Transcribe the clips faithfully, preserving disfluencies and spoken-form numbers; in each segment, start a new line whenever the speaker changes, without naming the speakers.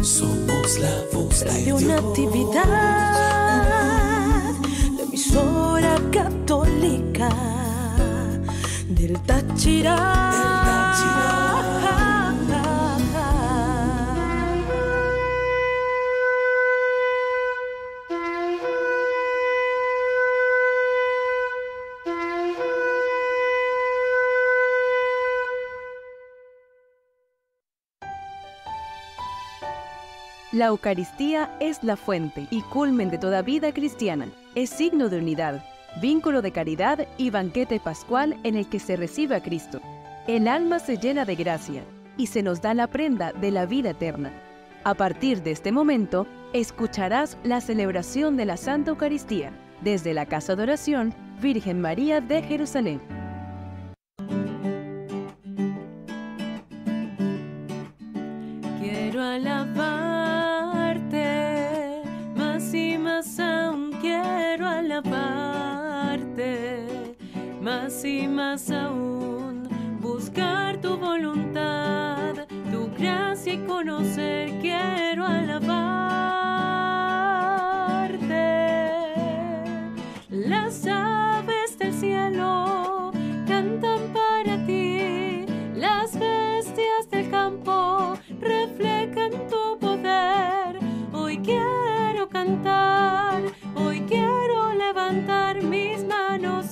Somos la voz de
Radio
Dios.
Natividad, la emisora católica del Táchira.
La Eucaristía es la fuente y culmen de toda vida cristiana. Es signo de unidad, vínculo de caridad y banquete pascual en el que se recibe a Cristo. El alma se llena de gracia y se nos da la prenda de la vida eterna. A partir de este momento, escucharás la celebración de la Santa Eucaristía desde la Casa de Oración Virgen María de Jerusalén.
Quiero alabarte, más y más aún quiero alabarte, más y más aún buscar tu voluntad, tu gracia y conocer, quiero alabarte. Las aves del cielo cantan para ti, las bestias del campo reflejan tu poder. Hoy quiero cantar, hoy quiero levantar mis manos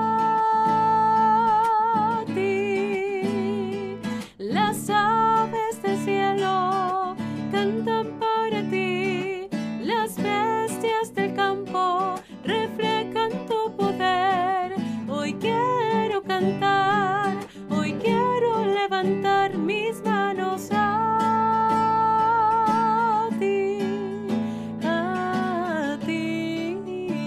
a ti. Las aves del cielo cantan para ti, las bestias del campo reflejan tu poder. Hoy quiero cantar, hoy quiero levantar mis manos a ti, a ti.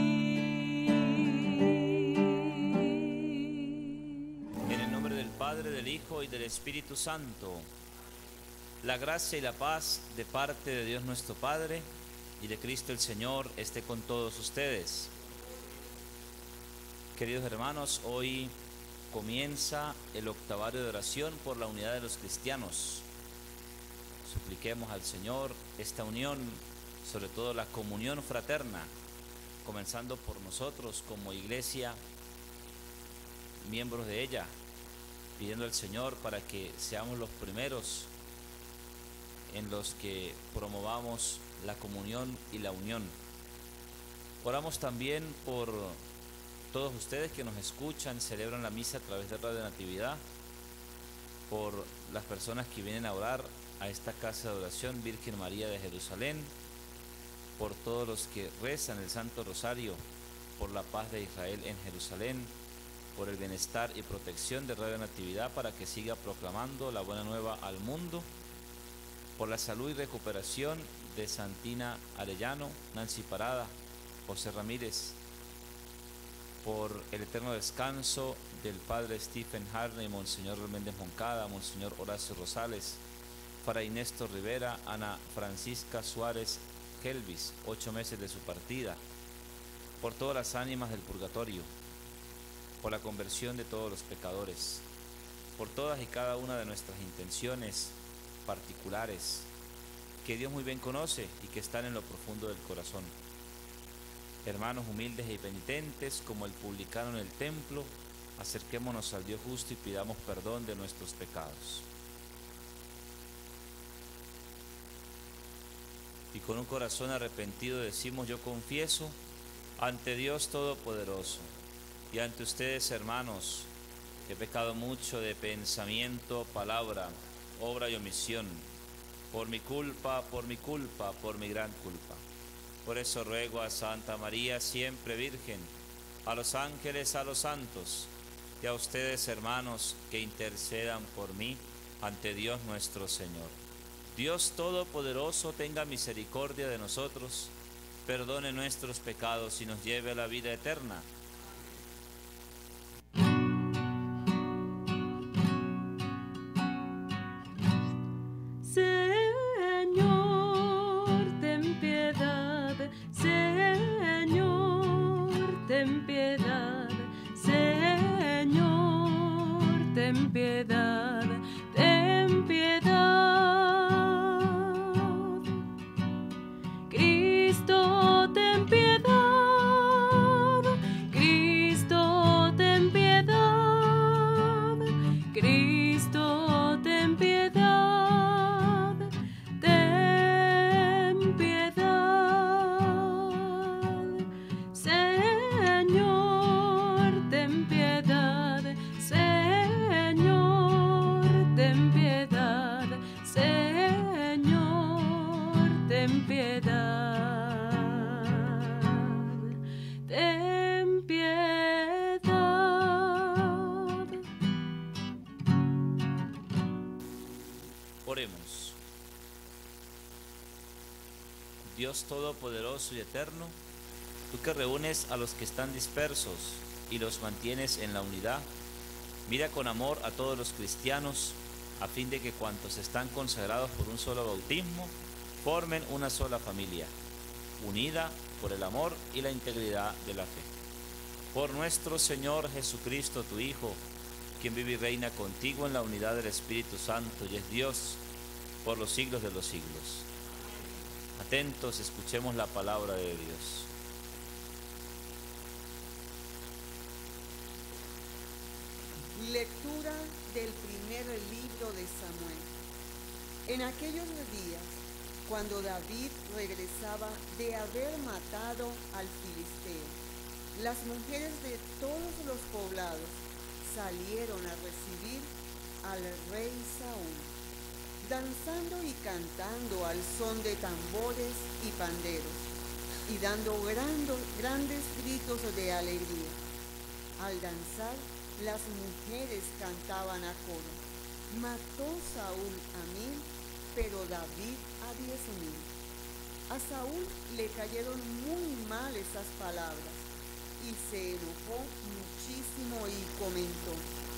En el nombre del Padre, del Hijo y del Espíritu Santo, la gracia y la paz de parte de Dios nuestro Padre y de Cristo el Señor esté con todos ustedes. Queridos hermanos, hoy comienza el octavario de oración por la unidad de los cristianos. Supliquemos al Señor esta unión, sobre todo la comunión fraterna, comenzando por nosotros como iglesia, miembros de ella, pidiendo al Señor para que seamos los primeros en los que promovamos la comunión y la unión. Oramos también por todos ustedes que nos escuchan, celebran la misa a través de Radio Natividad, por las personas que vienen a orar a esta casa de oración Virgen María de Jerusalén, por todos los que rezan el Santo Rosario, por la paz de Israel en Jerusalén, por el bienestar y protección de Radio Natividad para que siga proclamando la buena nueva al mundo, por la salud y recuperación de Santina Arellano, Nancy Parada, José Ramírez, por el eterno descanso del Padre Stephen Harney, Monseñor Méndez Moncada, Monseñor Horacio Rosales, Fray Néstor Rivera, Ana Francisca Suárez Kelvis, ocho meses de su partida, por todas las ánimas del purgatorio, por la conversión de todos los pecadores, por todas y cada una de nuestras intenciones particulares, que Dios muy bien conoce y que están en lo profundo del corazón. Hermanos humildes y penitentes, como el publicano en el templo, acerquémonos al Dios justo y pidamos perdón de nuestros pecados. Y con un corazón arrepentido decimos: yo confieso ante Dios Todopoderoso y ante ustedes, hermanos, que he pecado mucho de pensamiento, palabra, obra y omisión, por mi culpa, por mi culpa, por mi gran culpa. Por eso ruego a Santa María, siempre Virgen, a los ángeles, a los santos, y a ustedes, hermanos, que intercedan por mí ante Dios nuestro Señor. Dios Todopoderoso tenga misericordia de nosotros, perdone nuestros pecados y nos lleve a la vida eterna.
Ten piedad, Señor, ten piedad, ten piedad. piedad, ten piedad.
Oremos. Dios Todopoderoso y Eterno, tú que reúnes a los que están dispersos y los mantienes en la unidad, mira con amor a todos los cristianos, a fin de que cuantos están consagrados por un solo bautismo, formen una sola familia, unida por el amor y la integridad de la fe. Por nuestro Señor Jesucristo, tu Hijo, quien vive y reina contigo en la unidad del Espíritu Santo y es Dios por los siglos de los siglos. Atentos, escuchemos la palabra de Dios.
Lectura del primer libro de Samuel. En aquellos días, cuando David regresaba de haber matado al filisteo, las mujeres de todos los poblados salieron a recibir al rey Saúl, danzando y cantando al son de tambores y panderos, y dando grando, grandes gritos de alegría. Al danzar, las mujeres cantaban a coro: mató Saúl a mil, pero David a diez mil. A Saúl le cayeron muy mal esas palabras, y se enojó muchísimo y comentó: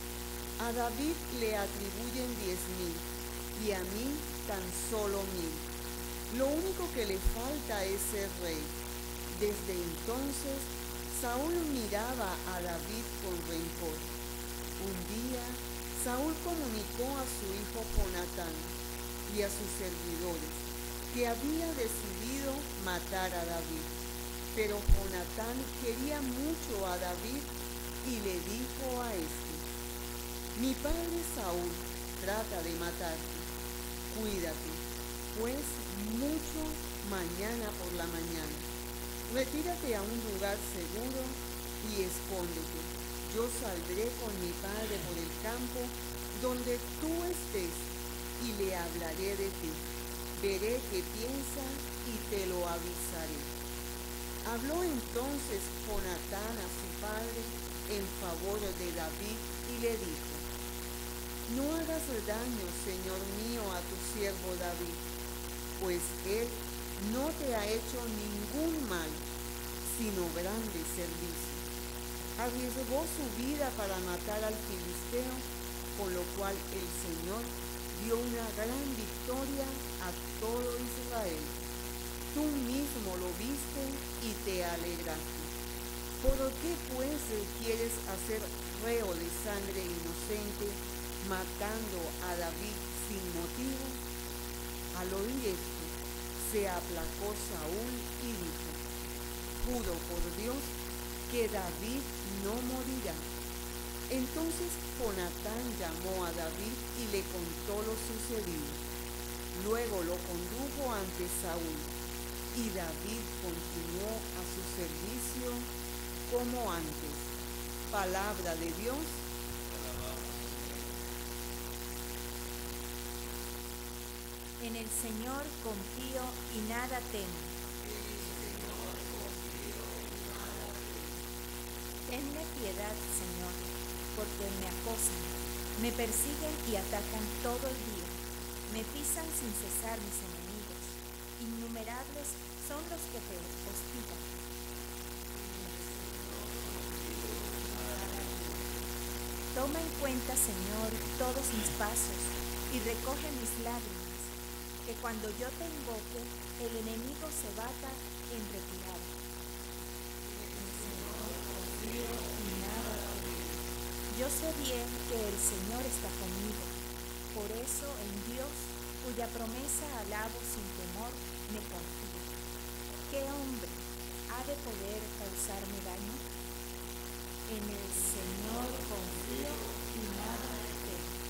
a David le atribuyen diez mil, y a mí tan solo mil. Lo único que le falta es ser rey. Desde entonces, Saúl miraba a David con rencor. Un día, Saúl comunicó a su hijo Jonatán y a sus servidores que había decidido matar a David. Pero Jonatán quería mucho a David y le dijo a este: mi padre Saúl trata de matarte. Cuídate, pues mucho mañana por la mañana. Retírate a un lugar seguro y escóndete. Yo saldré con mi padre por el campo donde tú estés y le hablaré de ti. Veré qué piensa y te lo avisaré. Habló entonces Jonatán a su padre en favor de David y le dijo: no hagas daño, señor mío, a tu siervo David, pues él no te ha hecho ningún mal, sino grande servicio. Arriesgó su vida para matar al filisteo, con lo cual el Señor dio una gran victoria a todo Israel. Tú mismo lo viste y te alegraste. ¿Por qué pues quieres hacer reo de sangre inocente, matando a David sin motivo? Al oír esto, se aplacó Saúl y dijo: juro por Dios que David no morirá. Entonces Jonatán llamó a David y le contó lo sucedido. Luego lo condujo ante Saúl, y David continuó a su servicio como antes. Palabra de Dios.
En el Señor confío y nada temo. Tenme piedad, Señor, porque me acosan, me persiguen y atacan todo el día. Me pisan sin cesar mis enemigos. Innumerables son los que te hostigan. Toma en cuenta, Señor, todos mis pasos y recoge mis lágrimas. Que cuando yo te invoque, el enemigo se bata en retirada. Y nada temo. Yo sé bien que el Señor está conmigo. Por eso en Dios, cuya promesa alabo sin temor, me confío. ¿Qué hombre ha de poder causarme daño? En el Señor confío y nada temo.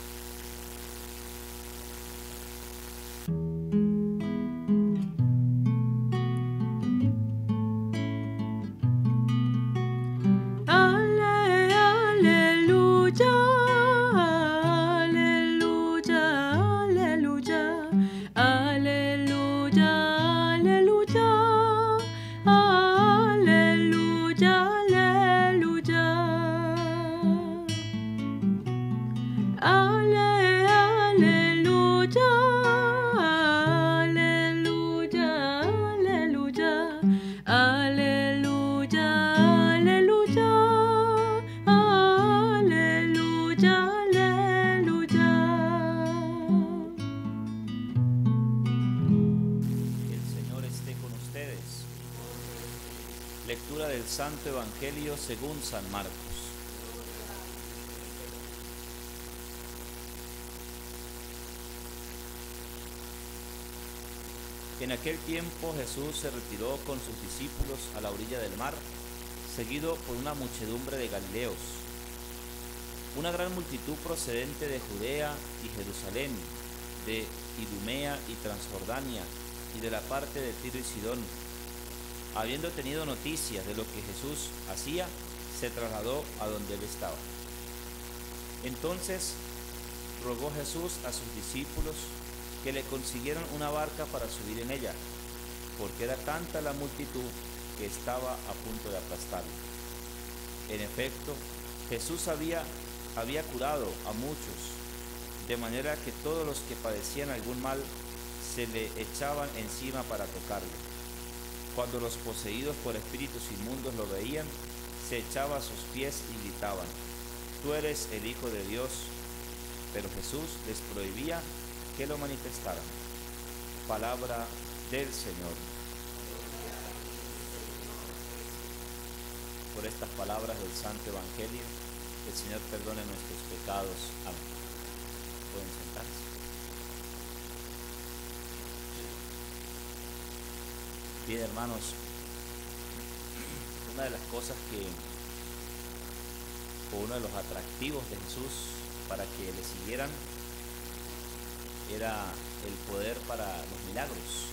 Aleluya, aleluya, aleluya, aleluya.
lectura del Santo Evangelio según San Marcos. En aquel tiempo Jesús se retiró con sus discípulos a la orilla del mar, seguido por una muchedumbre de galileos. Una gran multitud procedente de Judea y Jerusalén, de Idumea y Transjordania, y de la parte de Tiro y Sidón, habiendo tenido noticias de lo que Jesús hacía, se trasladó a donde él estaba. Entonces rogó Jesús a sus discípulos que le consiguieran una barca para subir en ella, porque era tanta la multitud que estaba a punto de aplastarlo. En efecto, Jesús había, había curado a muchos, de manera que todos los que padecían algún mal se le echaban encima para tocarle. Cuando los poseídos por espíritus inmundos lo veían, se echaba a sus pies y gritaban: «Tú eres el Hijo de Dios». Pero Jesús les prohibía que lo manifestaran. Palabra del Señor. Por estas palabras del Santo Evangelio, el Señor perdone nuestros pecados. Amén. Pueden sentarse. Bien, hermanos, una de las cosas que, o uno de los atractivos de Jesús para que le siguieran, era el poder para los milagros.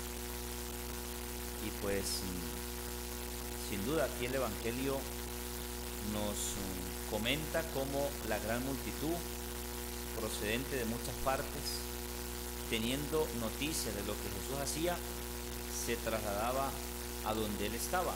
Y pues, sin duda, aquí el Evangelio nos comenta cómo la gran multitud, procedente de muchas partes, teniendo noticias de lo que Jesús hacía, se trasladaba a donde él estaba.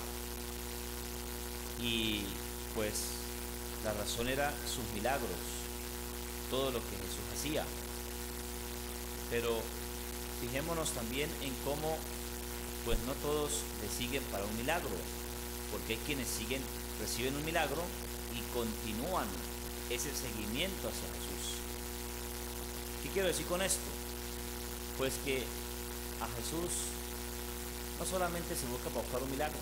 Y pues la razón era sus milagros, todo lo que Jesús hacía. Pero fijémonos también en cómo pues no todos le siguen para un milagro, porque hay quienes siguen, reciben un milagro y continúan ese seguimiento hacia Jesús. ¿Qué quiero decir con esto? Pues que a Jesús no solamente se busca para buscar un milagro.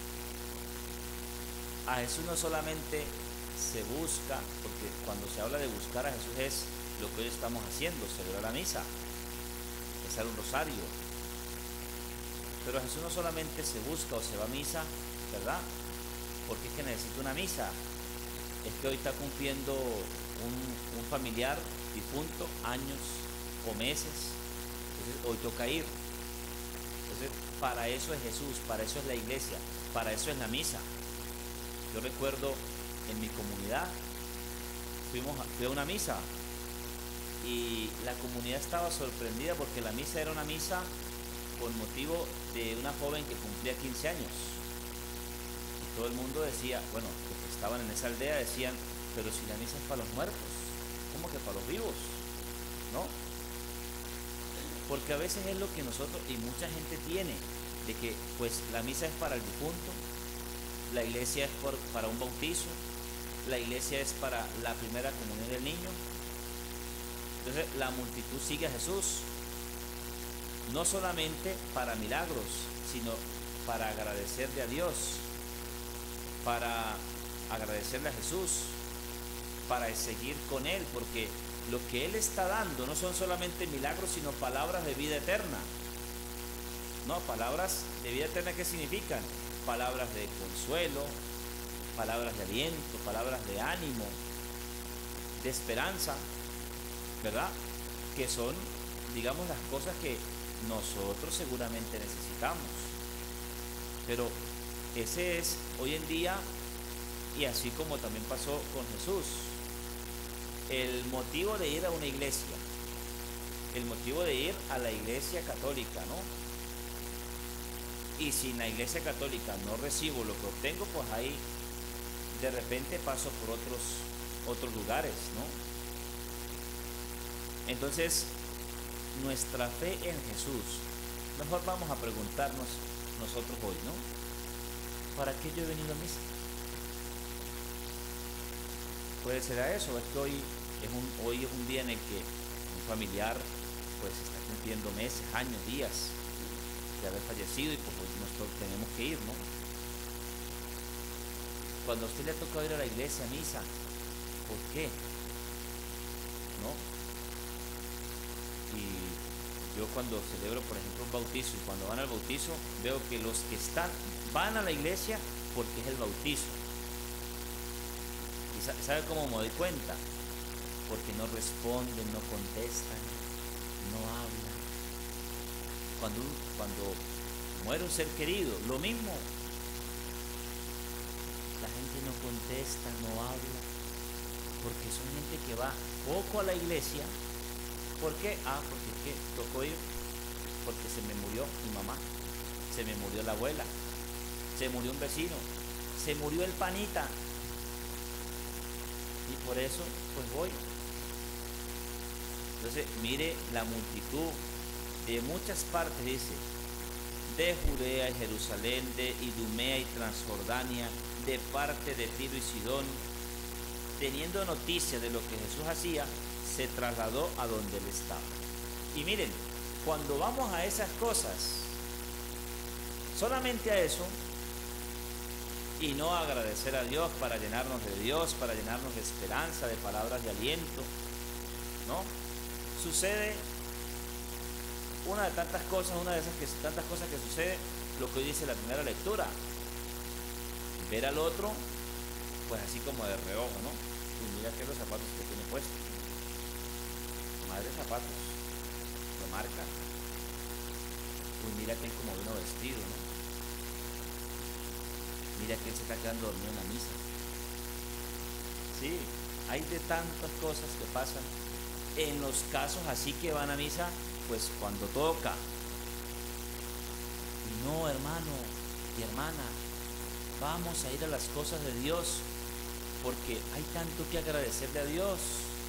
A Jesús no solamente se busca, porque cuando se habla de buscar a Jesús es lo que hoy estamos haciendo, celebrar la misa, rezar un rosario. Pero a Jesús no solamente se busca o se va a misa, ¿verdad? Porque es que necesita una misa. Es que hoy está cumpliendo un, un familiar difunto, años o meses, entonces hoy toca ir. Entonces, para eso es Jesús, para eso es la iglesia, para eso es la misa. Yo recuerdo en mi comunidad, fuimos a, fui a una misa y la comunidad estaba sorprendida porque la misa era una misa con motivo de una joven que cumplía quince años. Y todo el mundo decía, bueno, los que estaban en esa aldea decían, pero si la misa es para los muertos, ¿cómo que para los vivos? ¿No? Porque a veces es lo que nosotros, y mucha gente tiene, de que pues la misa es para el difunto, la iglesia es por, para un bautizo, la iglesia es para la primera comunión del niño. Entonces la multitud sigue a Jesús, no solamente para milagros, sino para agradecerle a Dios, para agradecerle a Jesús, para seguir con Él, porque lo que Él está dando no son solamente milagros, sino palabras de vida eterna. No, palabras de vida eterna, ¿qué significan? Palabras de consuelo, palabras de aliento, palabras de ánimo, de esperanza, ¿verdad? Que son, digamos, las cosas que nosotros seguramente necesitamos. Pero ese es hoy en día, y así como también pasó con Jesús, el motivo de ir a una iglesia, el motivo de ir a la iglesia católica, ¿no? Y si en la iglesia católica no recibo lo que obtengo, pues ahí de repente paso por otros, otros lugares, ¿no? Entonces, nuestra fe en Jesús, mejor vamos a preguntarnos nosotros hoy, ¿no? ¿Para qué yo he venido a misa? Puede ser a eso, es que hoy es un, hoy es un día en el que un familiar pues está cumpliendo meses, años, días de haber fallecido y pues hoy nosotros tenemos que ir, ¿no? cuando a usted le ha tocado ir a la iglesia a misa, ¿por qué? ¿No? Y yo cuando celebro, por ejemplo, un bautizo, y cuando van al bautizo, veo que los que están, van a la iglesia porque es el bautizo. ¿Y sabe cómo me doy cuenta? Porque no responden, no contestan, no hablan. Cuando, cuando muere un ser querido, lo mismo. La gente no contesta, no habla, porque son gente que va poco a la iglesia. ¿Por qué? Ah, porque ¿qué? Tocó ir, porque se me murió mi mamá, se me murió la abuela, se murió un vecino, se murió el panita, y por eso pues voy. Entonces mire la multitud de muchas partes, dice, de Judea y Jerusalén, de Idumea y Transjordania, de parte de Tiro y Sidón, teniendo noticia de lo que Jesús hacía, se trasladó a donde él estaba. Y miren, cuando vamos a esas cosas, solamente a eso, y no a agradecer a Dios para llenarnos de Dios, para llenarnos de esperanza, de palabras de aliento, ¿no? Sucede una de tantas cosas, una de esas que, tantas cosas que sucede, lo que hoy dice la primera lectura. Ver al otro, pues así como de reojo, ¿no? Y mira que los zapatos que tiene puestos. Madre zapatos, lo marca. Uy, mira que él como vino vestido, ¿no? Mira que él se está quedando dormido en la misa. Sí, hay de tantas cosas que pasan. En los casos así que van a misa, pues cuando toca. Y no, hermano y hermana, vamos a ir a las cosas de Dios, porque hay tanto que agradecerle a Dios.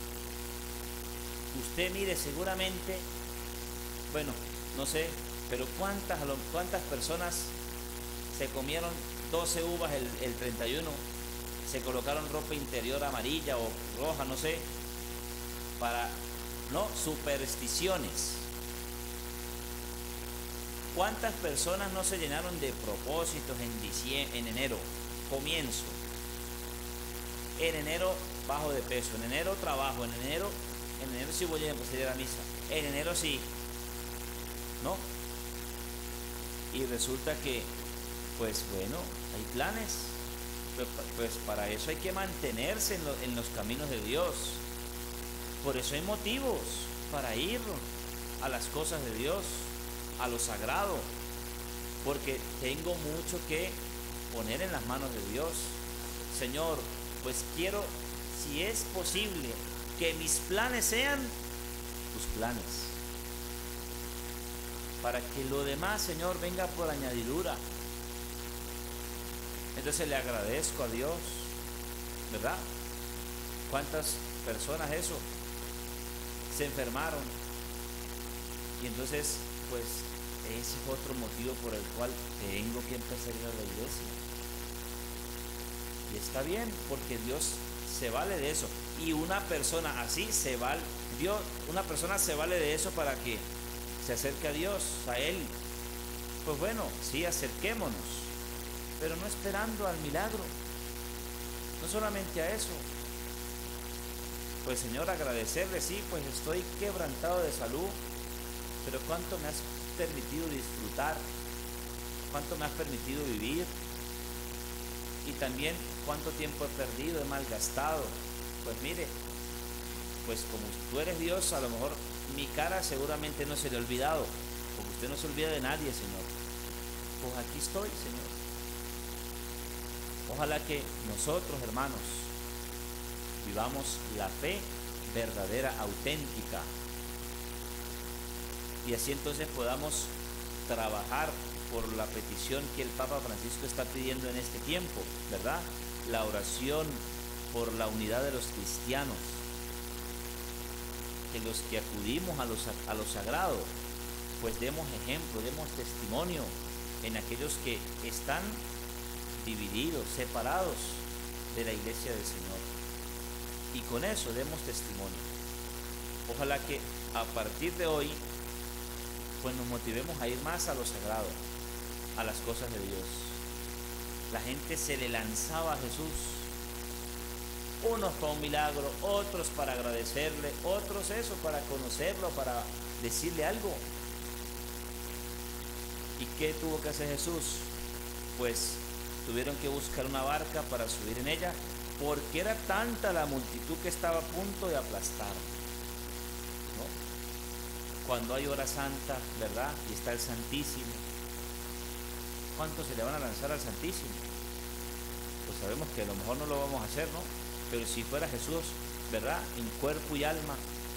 Usted mire, seguramente, bueno, no sé, pero cuántas, cuántas personas se comieron doce uvas el, el treinta y uno, se colocaron ropa interior amarilla o roja, no sé, para, no, supersticiones. ¿Cuántas personas no se llenaron de propósitos en diciembre, en enero, comienzo? En enero bajo de peso, en enero trabajo, en enero, en enero sí voy a empezar a ir a la misa, en enero sí, ¿no? Y resulta que, pues bueno, hay planes, pues, pues para eso hay que mantenerse en, lo, en los caminos de Dios. Por eso hay motivos para ir a las cosas de Dios, a lo sagrado, porque tengo mucho que poner en las manos de Dios. Señor, pues quiero, si es posible, que mis planes sean tus planes, para que lo demás, Señor, venga por añadidura. Entonces le agradezco a Dios, ¿verdad? ¿Cuántas personas eso? Se enfermaron. Y entonces, pues, ese es otro motivo por el cual tengo que empezar a ir a la iglesia. Y está bien, porque Dios se vale de eso. Y una persona así se vale, Dios, una persona se vale de eso para que se acerque a Dios, a Él. Pues bueno, sí, acerquémonos, pero no esperando al milagro. No solamente a eso. Pues Señor, agradecerle, sí, pues estoy quebrantado de salud, pero cuánto me has permitido disfrutar, cuánto me has permitido vivir, y también cuánto tiempo he perdido, he malgastado. Pues mire, pues como tú eres Dios, a lo mejor mi cara seguramente no se le ha olvidado, porque usted no se olvida de nadie, Señor. Pues aquí estoy, Señor. Ojalá que nosotros, hermanos, vivamos la fe verdadera, auténtica, y así entonces podamos trabajar por la petición que el Papa Francisco está pidiendo en este tiempo, ¿verdad? La oración por la unidad de los cristianos, que los que acudimos a lo, a lo sagrado, pues demos ejemplo, demos testimonio en aquellos que están divididos, separados de la iglesia del Señor. Y con eso demos testimonio. Ojalá que a partir de hoy, pues nos motivemos a ir más a lo sagrado, a las cosas de Dios. la gente se le lanzaba a Jesús. Unos para un milagro, otros para agradecerle, otros eso, para conocerlo, para decirle algo. ¿Y qué tuvo que hacer Jesús? Pues tuvieron que buscar una barca para subir en ella, porque era tanta la multitud que estaba a punto de aplastar, ¿no? Cuando hay hora santa, ¿verdad? Y está el Santísimo, ¿cuántos se le van a lanzar al Santísimo? Pues sabemos que a lo mejor no lo vamos a hacer, ¿no? Pero si fuera Jesús, ¿verdad? En cuerpo y alma.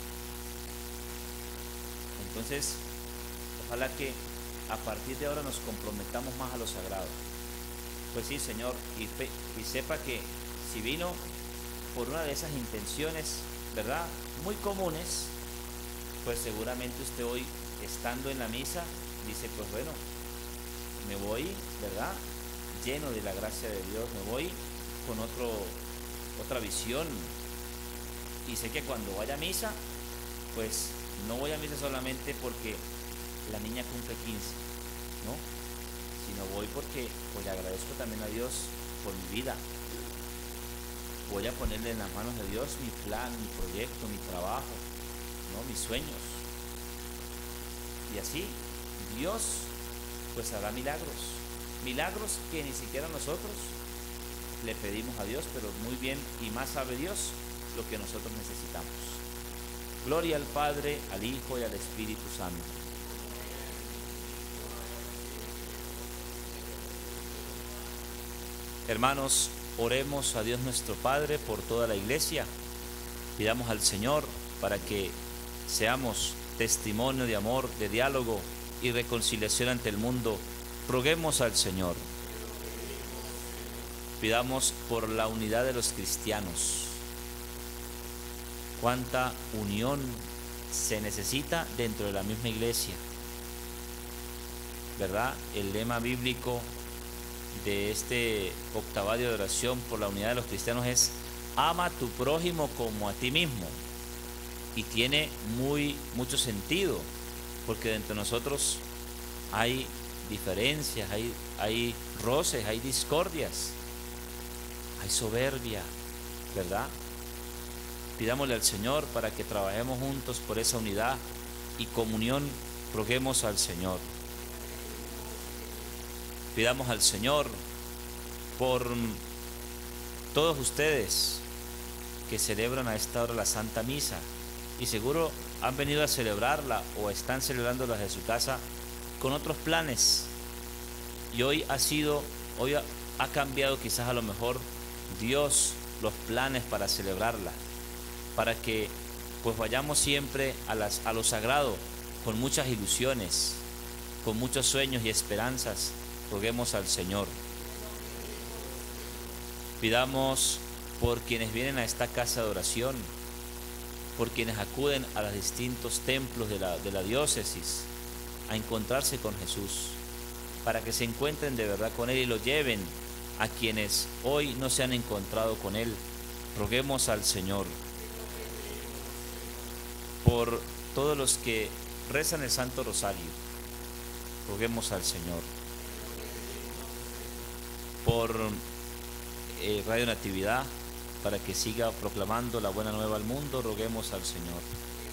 Entonces, ojalá que a partir de ahora nos comprometamos más a lo sagrado. Pues sí, Señor, y, fe, y sepa que si vino por una de esas intenciones, ¿verdad?, muy comunes, pues seguramente usted hoy, estando en la misa, dice, pues bueno, me voy, ¿verdad?, lleno de la gracia de Dios, me voy con otro, otra visión. Y sé que cuando vaya a misa, pues no voy a misa solamente porque la niña cumple quince, ¿no? Sino voy porque pues le agradezco también a Dios por mi vida. Voy a ponerle en las manos de Dios mi plan, mi proyecto, mi trabajo, ¿no?, mis sueños. Y así Dios pues hará milagros, milagros que ni siquiera nosotros le pedimos a Dios, pero muy bien y más sabe Dios lo que nosotros necesitamos. Gloria al Padre, al Hijo y al Espíritu Santo. Hermanos, oremos a Dios nuestro Padre por toda la Iglesia. Pidamos al Señor para que seamos testimonio de amor, de diálogo y reconciliación ante el mundo. Roguemos al Señor. Pidamos por la unidad de los cristianos. Cuánta unión se necesita dentro de la misma Iglesia, ¿verdad? El lema bíblico de este octavario de oración por la unidad de los cristianos es: ama a tu prójimo como a ti mismo. Y tiene muy mucho sentido, porque dentro de nosotros hay diferencias, hay, hay roces, hay discordias, hay soberbia, ¿verdad? Pidámosle al Señor para que trabajemos juntos por esa unidad y comunión. Roguemos al Señor. Pidamos al Señor por todos ustedes que celebran a esta hora la Santa Misa y seguro han venido a celebrarla o están celebrándola desde su casa con otros planes, y hoy ha sido, hoy ha, ha cambiado quizás a lo mejor Dios los planes para celebrarla, para que pues vayamos siempre a, las, a lo sagrado con muchas ilusiones, con muchos sueños y esperanzas. Roguemos al Señor. Pidamos por quienes vienen a esta casa de oración, por quienes acuden a los distintos templos de la, de la diócesis a encontrarse con Jesús, para que se encuentren de verdad con Él y lo lleven a quienes hoy no se han encontrado con Él. Roguemos al Señor. Por todos los que rezan el Santo Rosario, roguemos al Señor. Por eh, Radio Natividad, para que siga proclamando la buena nueva al mundo, roguemos al Señor.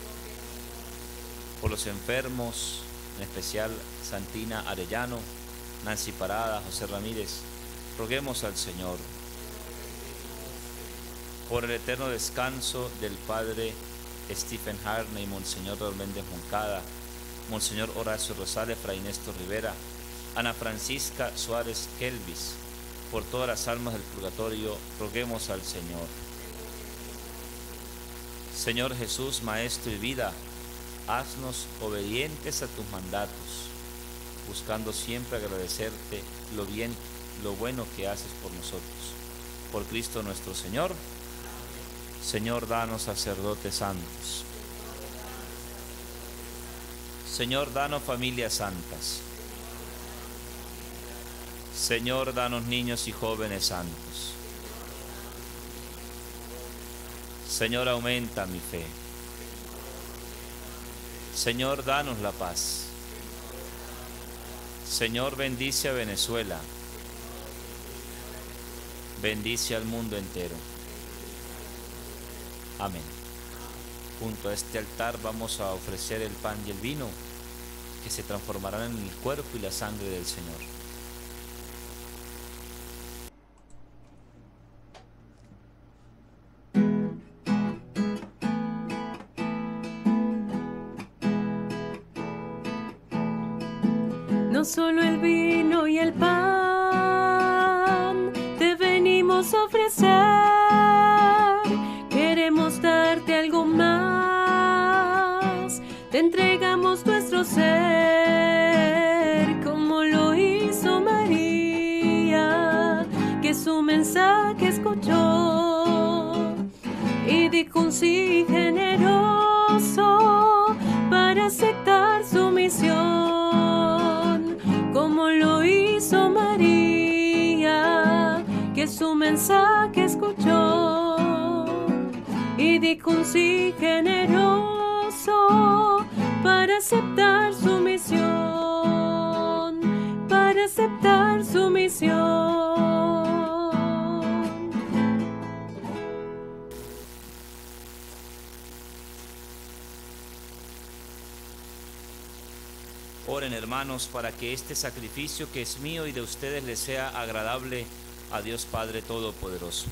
Por los enfermos, en especial Santina Arellano, Nancy Parada, José Ramírez, roguemos al Señor. Por el eterno descanso del Padre Stephen Harney, Monseñor Raúl Méndez Moncada, Monseñor Horacio Rosales, Fray Néstor Rivera, Ana Francisca Suárez Kelvis, por todas las almas del purgatorio, roguemos al Señor. Señor Jesús, Maestro y vida, haznos obedientes a tus mandatos, buscando siempre agradecerte lo bien, lo bueno que haces por nosotros. Por Cristo nuestro Señor. Señor, danos sacerdotes santos. Señor, danos familias santas. Señor, danos niños y jóvenes santos. Señor, aumenta mi fe. Señor, danos la paz. Señor, bendice a Venezuela. bendice al mundo entero. Amén. Junto a este altar vamos a ofrecer el pan y el vino, que se transformarán en el cuerpo y la sangre del Señor.
No solo el vino y el pan te venimos a ofrecer, queremos darte algo más, te entregamos nuestro ser, como lo hizo María, que su mensaje escuchó y dijo un sí generoso para aceptar su misión. Como lo hizo María, que su mensaje escuchó y dijo un sí generoso para aceptar su misión, para aceptar su misión.
Oren, hermanos, para que este sacrificio que es mío y de ustedes les sea agradable a Dios Padre Todopoderoso.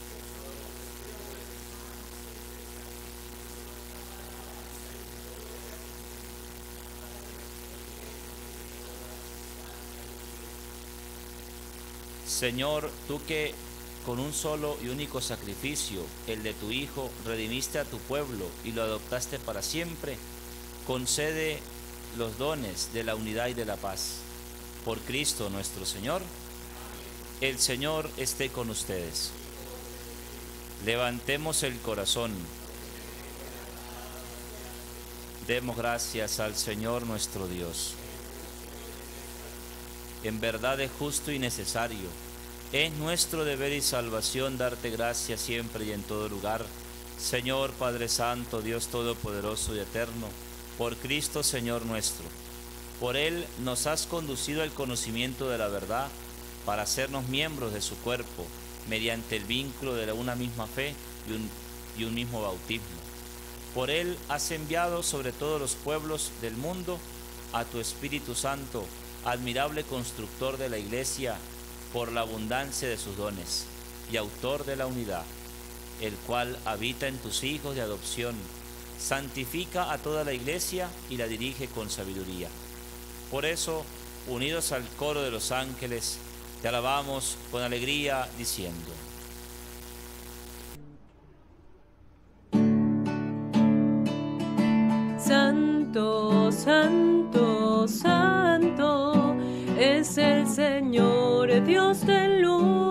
Señor, tú que con un solo y único sacrificio, el de tu Hijo, redimiste a tu pueblo y lo adoptaste para siempre, concede los dones de la unidad y de la paz. Por Cristo nuestro Señor. El Señor esté con ustedes. Levantemos el corazón. Demos gracias al Señor nuestro Dios. En verdad es justo y necesario, es nuestro deber y salvación darte gracias siempre y en todo lugar, Señor Padre Santo, Dios Todopoderoso y Eterno, por Cristo Señor nuestro. Por Él nos has conducido al conocimiento de la verdad para hacernos miembros de su cuerpo mediante el vínculo de una misma fe y un, y un mismo bautismo. Por Él has enviado sobre todos los pueblos del mundo a tu Espíritu Santo, admirable constructor de la Iglesia por la abundancia de sus dones y autor de la unidad, el cual habita en tus hijos de adopción, santifica a toda la Iglesia y la dirige con sabiduría. Por eso, unidos al coro de los ángeles, te alabamos con alegría diciendo:
Santo, Santo, Santo, es el Señor Dios del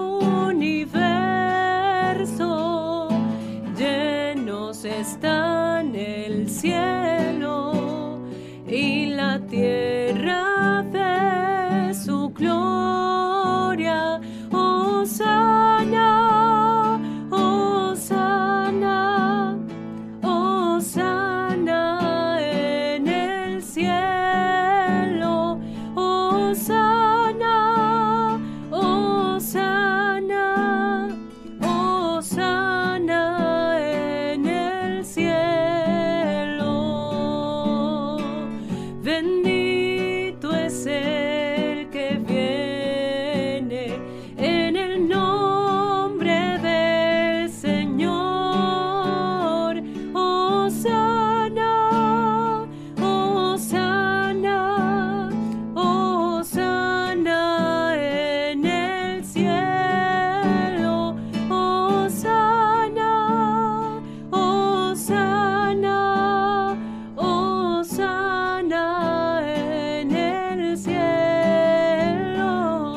universo. Llenos están el cielo y la tierra de su gloria. Hosana, Hosana, Hosana en el cielo. Hosana, Hosana, Hosana en el cielo. Bendito es el que viene en el nombre del Señor. Hosana, Hosana, Hosana en el cielo. Hosana, Hosana, Hosana en el cielo.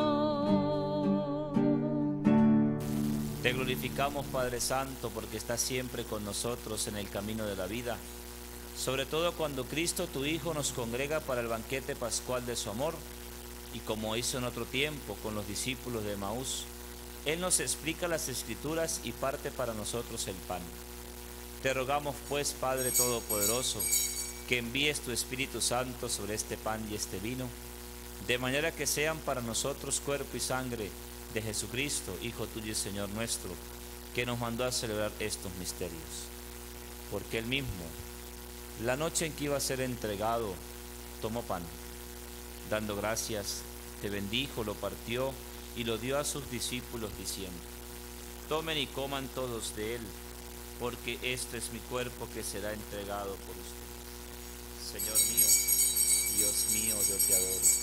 Te glorificamos, Padre Santo, porque estás siempre con nosotros en el camino de la vida, sobre todo cuando Cristo, tu Hijo, nos congrega para el banquete pascual de su amor, y como hizo en otro tiempo con los discípulos de Emaús, Él nos explica las Escrituras y parte para nosotros el pan. Te rogamos, pues, Padre Todopoderoso, que envíes tu Espíritu Santo sobre este pan y este vino, de manera que sean para nosotros cuerpo y sangre de Jesucristo, Hijo tuyo y Señor nuestro, que nos mandó a celebrar estos misterios. Porque él mismo, la noche en que iba a ser entregado, tomó pan, dando gracias, te bendijo, lo partió y lo dio a sus discípulos diciendo: tomen y coman todos de él, porque este es mi cuerpo que será entregado por ustedes. Señor mío, Dios mío, yo te adoro.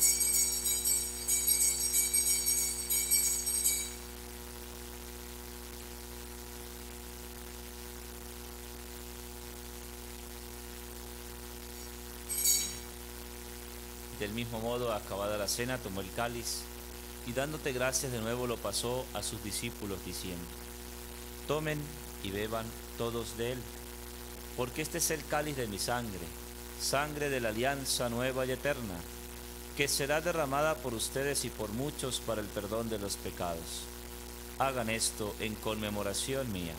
Del mismo modo, acabada la cena, tomó el cáliz y dándote gracias de nuevo lo pasó a sus discípulos diciendo: tomen y beban todos de él, porque este es el cáliz de mi sangre, sangre de la alianza nueva y eterna, que será derramada por ustedes y por muchos para el perdón de los pecados. Hagan esto en conmemoración mía.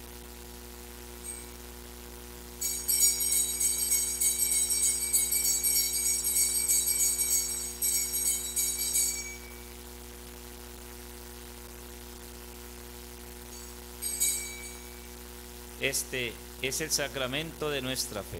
Este es el sacramento de nuestra fe.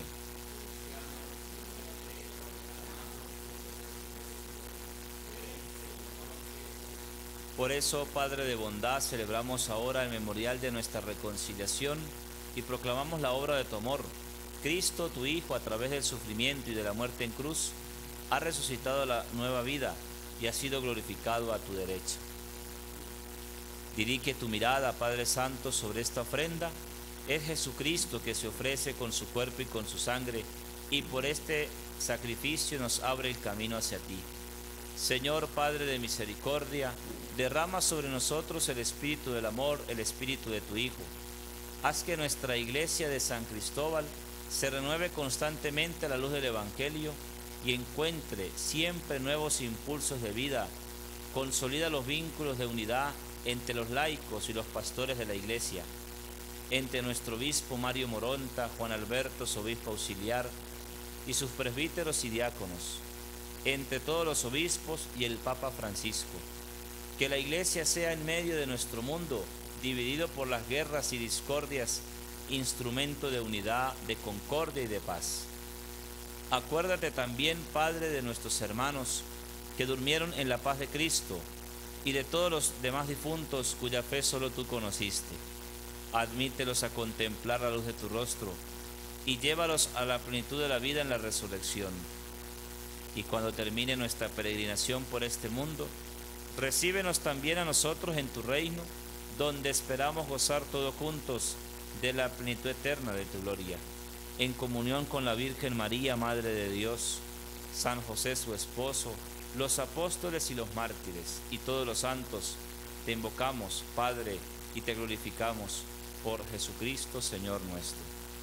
Por eso, Padre de bondad, celebramos ahora el memorial de nuestra reconciliación y proclamamos la obra de tu amor. Cristo, tu Hijo, a través del sufrimiento y de la muerte en cruz, ha resucitado a la nueva vida y ha sido glorificado a tu derecha. Dirige tu mirada, Padre Santo, sobre esta ofrenda. Es Jesucristo que se ofrece con su cuerpo y con su sangre, y por este sacrificio nos abre el camino hacia ti. Señor Padre de misericordia, derrama sobre nosotros el espíritu del amor, el espíritu de tu Hijo. Haz que nuestra iglesia de San Cristóbal se renueve constantemente a la luz del Evangelio y encuentre siempre nuevos impulsos de vida. Consolida los vínculos de unidad entre los laicos y los pastores de la iglesia, entre nuestro obispo Mario Moronta, Juan Alberto, su obispo auxiliar, y sus presbíteros y diáconos, entre todos los obispos y el Papa Francisco. Que la iglesia sea en medio de nuestro mundo, dividido por las guerras y discordias, instrumento de unidad, de concordia y de paz. Acuérdate también, Padre, de nuestros hermanos que durmieron en la paz de Cristo y de todos los demás difuntos cuya fe solo tú conociste. Admítelos a contemplar la luz de tu rostro y llévalos a la plenitud de la vida en la resurrección. Y cuando termine nuestra peregrinación por este mundo, recíbenos también a nosotros en tu reino, donde esperamos gozar todos juntos de la plenitud eterna de tu gloria, en comunión con la Virgen María, Madre de Dios, San José su esposo, los apóstoles y los mártires, y todos los santos. Te invocamos, Padre, y te glorificamos por Jesucristo, Señor nuestro.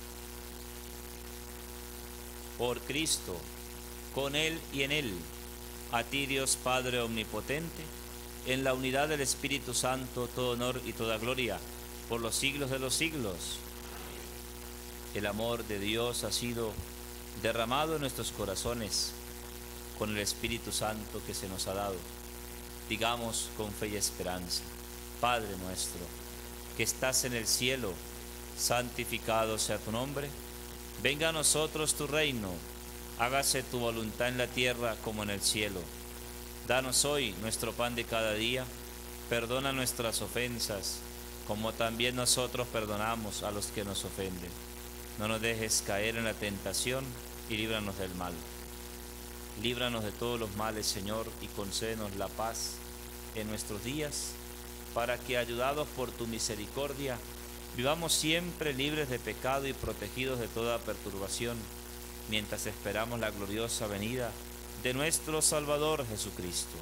Por Cristo, con Él y en Él, a ti, Dios Padre omnipotente, en la unidad del Espíritu Santo, todo honor y toda gloria, por los siglos de los siglos. El amor de Dios ha sido derramado en nuestros corazones con el Espíritu Santo que se nos ha dado. Digamos con fe y esperanza: Padre nuestro, que estás en el cielo, santificado sea tu nombre. Venga a nosotros tu reino, hágase tu voluntad en la tierra como en el cielo. Danos hoy nuestro pan de cada día, perdona nuestras ofensas, como también nosotros perdonamos a los que nos ofenden. No nos dejes caer en la tentación y líbranos del mal. Líbranos de todos los males, Señor, y concédenos la paz en nuestros días, para que, ayudados por tu misericordia, vivamos siempre libres de pecado y protegidos de toda perturbación, mientras esperamos la gloriosa venida de nuestro Salvador Jesucristo.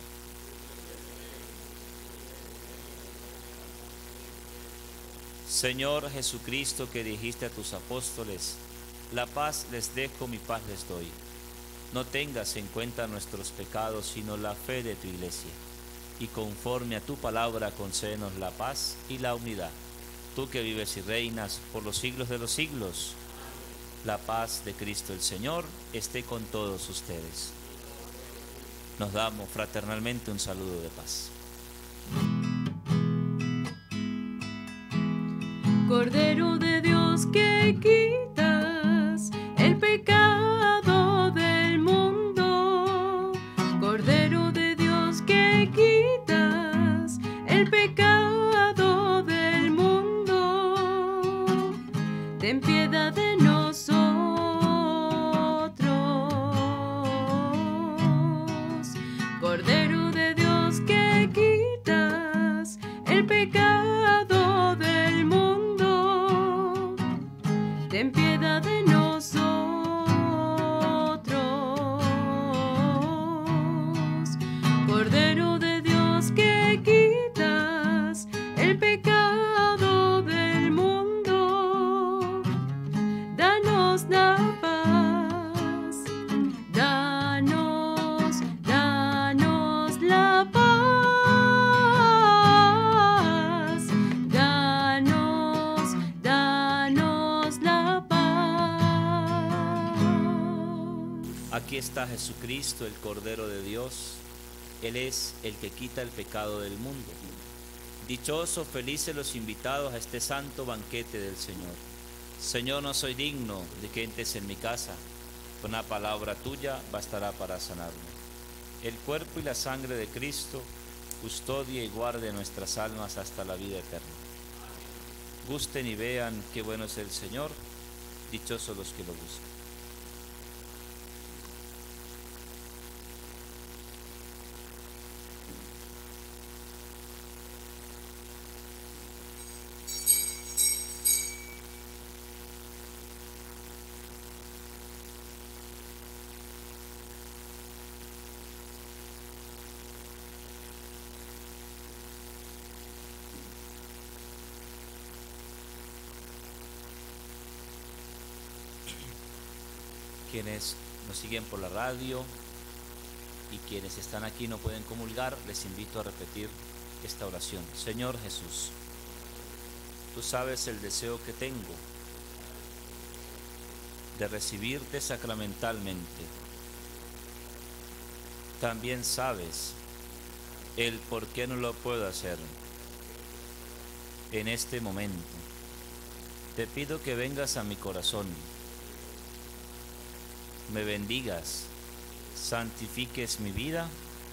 Señor Jesucristo, que dijiste a tus apóstoles: la paz les dejo, mi paz les doy. No tengas en cuenta nuestros pecados, sino la fe de tu iglesia. Y conforme a tu palabra, concédenos la paz y la unidad. Tú que vives y reinas por los siglos de los siglos. La paz de Cristo el Señor esté con todos ustedes. Nos damos fraternalmente un saludo de paz.
Cordero de Dios que quitas el pecado del mundo, Cordero de Dios que quitas el pecado del mundo, ten piedad de nosotros, Cordero de Dios que quitas el pecado del mundo, ten piedad de nosotros, Cordero de Dios que quitas el pecado del mundo, danos la paz, danos, danos la paz, danos, danos la paz.
Aquí está Jesucristo, el Cordero de Dios. Él es el que quita el pecado del mundo. Dichosos, felices los invitados a este santo banquete del Señor. Señor, no soy digno de que entres en mi casa. Con una palabra tuya bastará para sanarme. El cuerpo y la sangre de Cristo custodia y guarde nuestras almas hasta la vida eterna. Gusten y vean qué bueno es el Señor. Dichosos los que lo buscan. Quienes nos siguen por la radio y quienes están aquí no pueden comulgar, les invito a repetir esta oración. Señor Jesús, tú sabes el deseo que tengo de recibirte sacramentalmente. También sabes el por qué no lo puedo hacer. En este momento te pido que vengas a mi corazón, me bendigas, santifiques mi vida,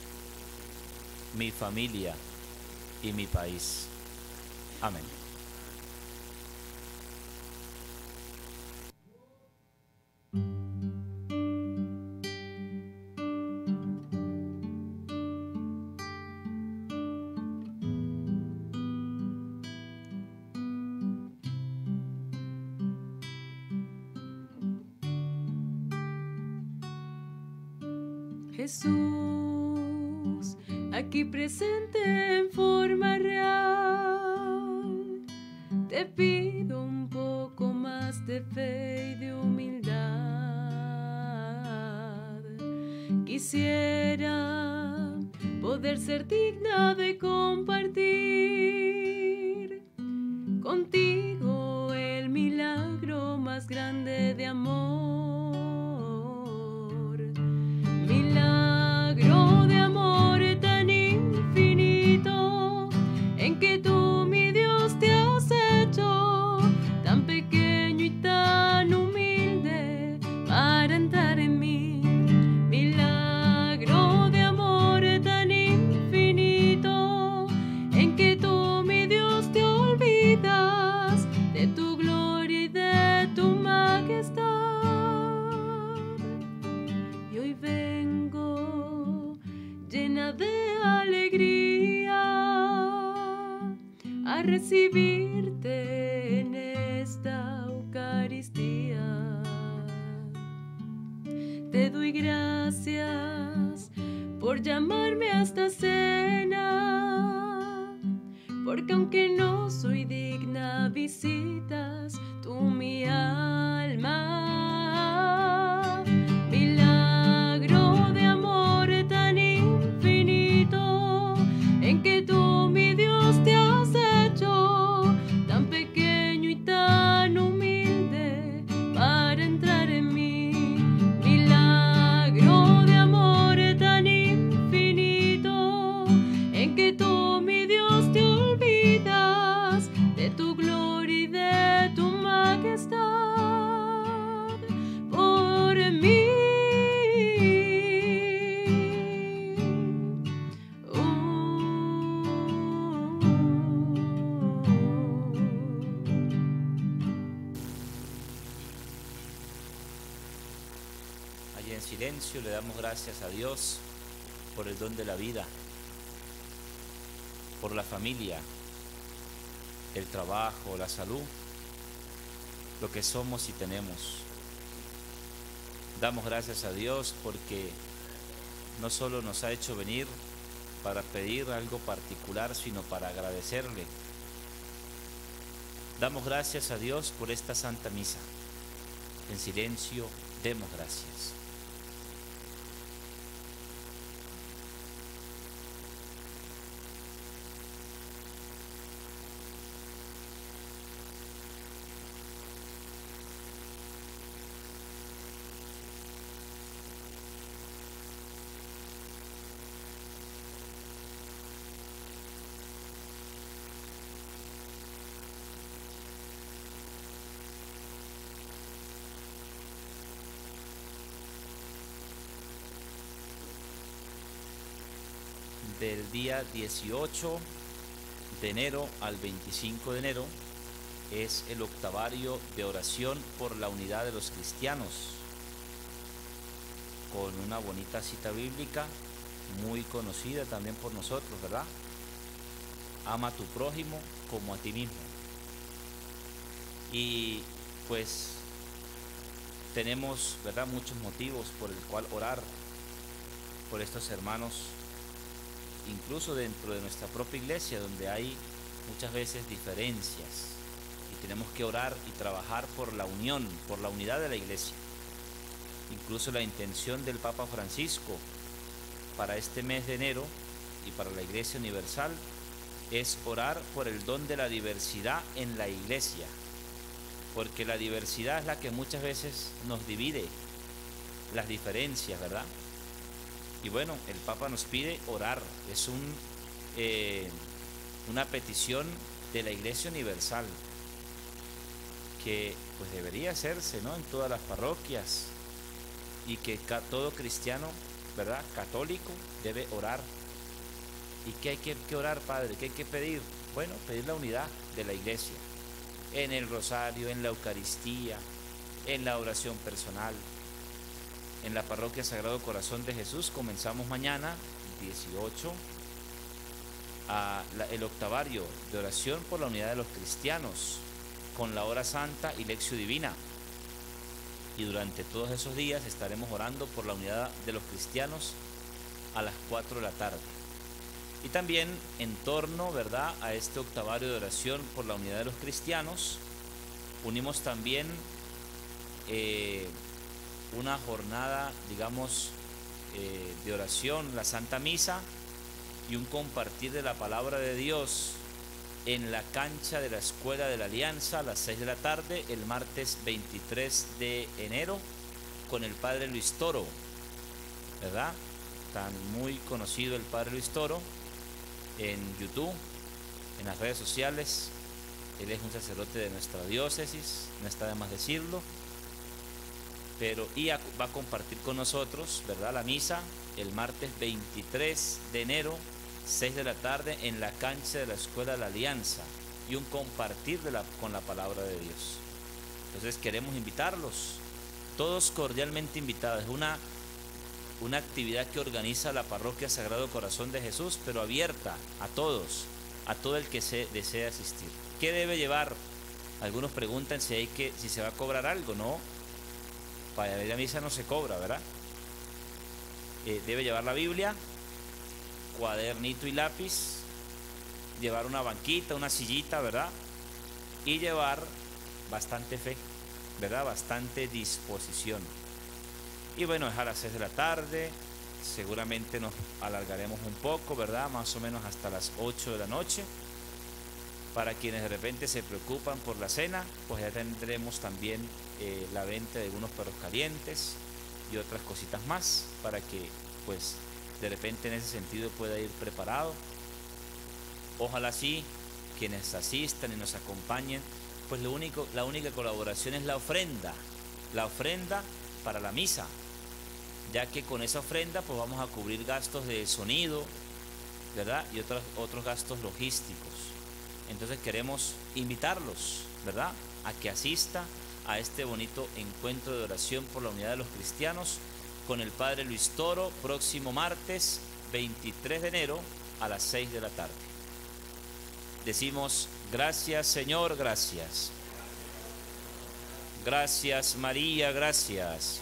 mi familia y mi país. Amén.
Jesús, aquí presente en forma real, te pido un poco más de fe y de humildad. Quisiera poder ser digna de compartir contigo el milagro más grande de amor. Milagro de amor tan infinito, en que tú, mi Dios, te has hecho tan pequeño y tan humilde para entrar en mí. Milagro de amor tan infinito, en que tú, mi Dios, te olvidas de tu gloria y de tu majestad. Y hoy vengo llena de alegría a recibirte en esta Eucaristía. Te doy gracias por llamarme a esta cena, porque aunque no soy digna, visitas tú mi alma. Milagro de amor tan infinito, en que tú, mi Dios, te has hecho tan pequeño y tan humilde para entrar en mí. Milagro de amor tan infinito, en que tú, mi
inicio le damos gracias a Dios por el don de la vida, por la familia, el trabajo, la salud, lo que somos y tenemos. Damos gracias a Dios porque no solo nos ha hecho venir para pedir algo particular, sino para agradecerle. Damos gracias a Dios por esta Santa Misa. En silencio, demos gracias. Del día dieciocho de enero al veinticinco de enero es el octavario de oración por la unidad de los cristianos, con una bonita cita bíblica muy conocida también por nosotros, ¿verdad? Ama a tu prójimo como a ti mismo. Y pues tenemos, ¿verdad?, muchos motivos por el cual orar por estos hermanos, incluso dentro de nuestra propia iglesia, donde hay muchas veces diferencias, y tenemos que orar y trabajar por la unión, por la unidad de la iglesia. Incluso la intención del Papa Francisco para este mes de enero y para la Iglesia Universal es orar por el don de la diversidad en la iglesia, porque la diversidad es la que muchas veces nos divide, las diferencias, ¿verdad? Y bueno, el Papa nos pide orar, es un, eh, una petición de la Iglesia Universal, que pues debería hacerse, ¿no?, en todas las parroquias, y que ca todo cristiano, ¿verdad?, católico, debe orar. ¿Y qué hay que, que orar, Padre? ¿Qué hay que pedir? Bueno, pedir la unidad de la iglesia, en el rosario, en la Eucaristía, en la oración personal. En la parroquia Sagrado Corazón de Jesús comenzamos mañana, dieciocho, a la, el octavario de oración por la unidad de los cristianos, con la hora santa y lección divina. Y durante todos esos días estaremos orando por la unidad de los cristianos a las cuatro de la tarde. Y también en torno, ¿verdad?, a este octavario de oración por la unidad de los cristianos, unimos también eh, una jornada, digamos, eh, de oración, la Santa Misa, y un compartir de la palabra de Dios en la cancha de la Escuela de la Alianza a las seis de la tarde, el martes veintitrés de enero, con el Padre Luis Toro, ¿verdad? Tan muy conocido el Padre Luis Toro en YouTube, en las redes sociales. Él es un sacerdote de nuestra diócesis, no está de más decirlo, pero y va a compartir con nosotros, ¿verdad?, la misa el martes veintitrés de enero, seis de la tarde, en la cancha de la Escuela de la Alianza, y un compartir de la, con la palabra de Dios. Entonces queremos invitarlos, todos cordialmente invitados. Es una, una actividad que organiza la parroquia Sagrado Corazón de Jesús, pero abierta a todos, a todo el que se desea asistir. ¿Qué debe llevar? Algunos preguntan si, hay que, si se va a cobrar algo. No, para ir a misa no se cobra, ¿verdad? Eh, debe llevar la Biblia, cuadernito y lápiz, llevar una banquita, una sillita, ¿verdad? Y llevar bastante fe, ¿verdad? Bastante disposición. Y bueno, es a las seis de la tarde, seguramente nos alargaremos un poco, ¿verdad? Más o menos hasta las ocho de la noche. Para quienes de repente se preocupan por la cena, pues ya tendremos también eh, la venta de algunos perros calientes y otras cositas más, para que pues de repente en ese sentido pueda ir preparado. Ojalá sí, quienes asistan y nos acompañen, pues lo único, la única colaboración es la ofrenda, la ofrenda para la misa, ya que con esa ofrenda pues vamos a cubrir gastos de sonido, ¿verdad?, y otros, otros gastos logísticos. Entonces queremos invitarlos, ¿verdad?, a que asista a este bonito encuentro de oración por la unidad de los cristianos, con el Padre Luis Toro, próximo martes veintitrés de enero a las seis de la tarde. Decimos: gracias Señor, gracias. Gracias María, gracias.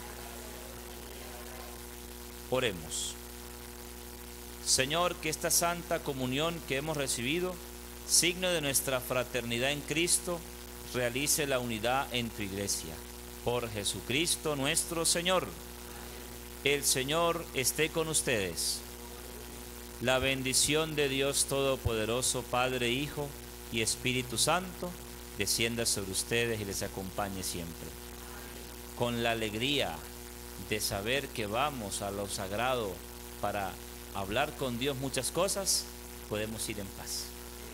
Oremos. Señor, que esta santa comunión que hemos recibido, signo de nuestra fraternidad en Cristo, realice la unidad en tu iglesia. Por Jesucristo nuestro Señor. El Señor esté con ustedes. La bendición de Dios Todopoderoso, Padre, Hijo y Espíritu Santo, descienda sobre ustedes y les acompañe siempre. Con la alegría de saber que vamos a lo sagrado para hablar con Dios muchas cosas, podemos ir en paz.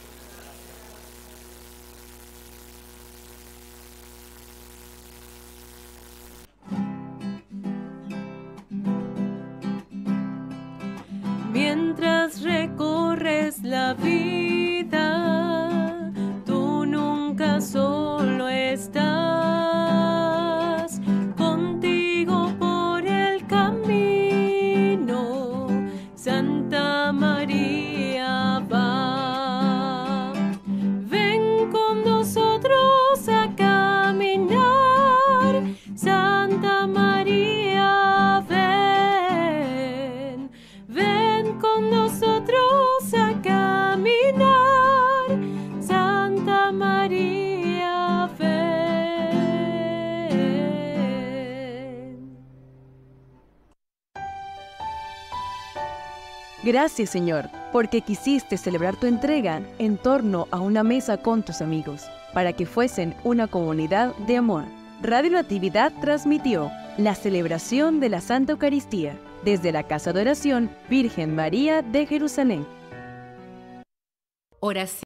Mientras recorres la vida, tú nunca solo estás. Contigo por el camino, Santa María va. Ven con nosotros a caminar, Santa María, ven. Ven con nosotros a caminar, Santa María, ven.
Gracias, Señor, porque quisiste celebrar tu entrega en torno a una mesa con tus amigos, para que fuesen una comunidad de amor. Radio Natividad transmitió la celebración de la Santa Eucaristía desde la Casa de Oración Virgen María de Jerusalén.
Oración.